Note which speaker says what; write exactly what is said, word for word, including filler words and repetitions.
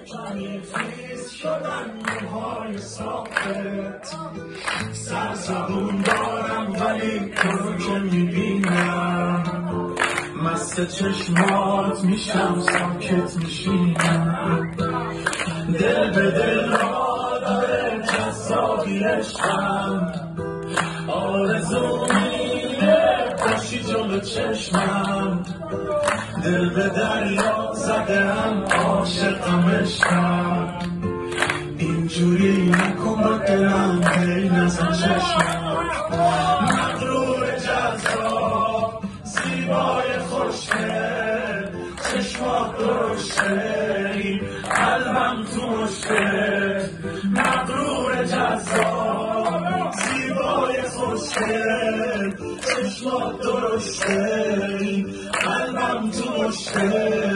Speaker 1: کمی خیز شدن موهای صافت، سرزبون دارم ولی تو رو که میبینم مست چشمات میشم، ساکت میشینم، دل به دل را داره جذابی عشقم، آرزو میره باشی جلو چشمم، دل به دریا زدم عاشقم عشقم، اینجوری نکن با دلم هی نزن چشمم، مغرور جذاب زیبای خوشگل، چشمات درشته قلبم تو مشکل، مغرور جذاب زیبای خوشگل، چشمات درشته قلبم تو مشکل.